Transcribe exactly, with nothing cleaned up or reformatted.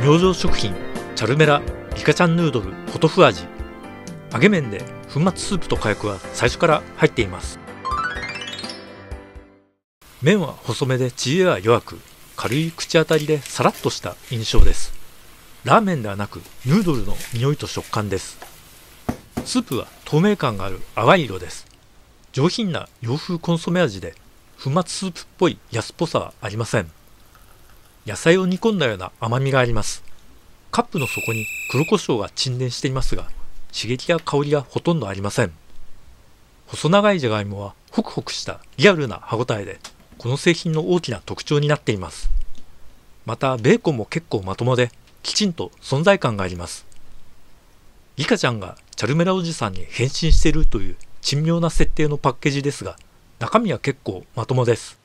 明星食品チャルメラリカちゃんヌードルポトフ味。揚げ麺で粉末スープと火薬は最初から入っています。麺は細めで縮れは弱く、軽い口当たりでさらっとした印象です。ラーメンではなくヌードルの匂いと食感です。スープは透明感がある淡い色です。上品な洋風コンソメ味で粉末スープっぽい安っぽさはありません。野菜を煮込んだような甘みがあります。カップの底に黒胡椒が沈殿していますが、刺激や香りがほとんどありません。細長いじゃがいもはホクホクしたリアルな歯ごたえで、この製品の大きな特徴になっています。またベーコンも結構まともで、きちんと存在感があります。リカちゃんがチャルメラおじさんに変身しているという珍妙な設定のパッケージですが、中身は結構まともです。